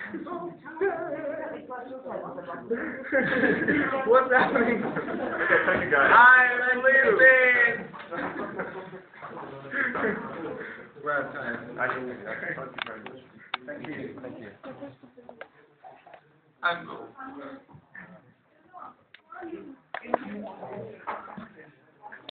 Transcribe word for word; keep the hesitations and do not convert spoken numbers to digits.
What's happening? Okay, thank you guys. I'm leaving! We're out of time. I don't think that's thank you very much. Thank you. Thank you. And